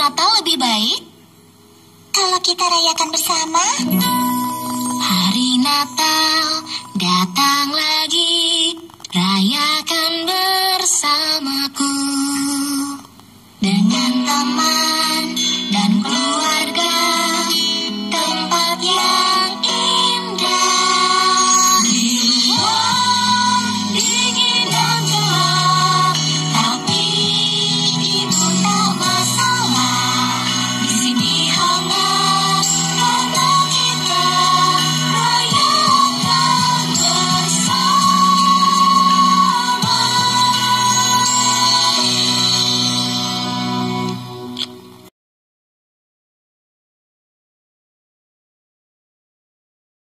Natal lebih baik kalau kita rayakan bersama. Hari Natal datang lagi, rayakan bersamaku.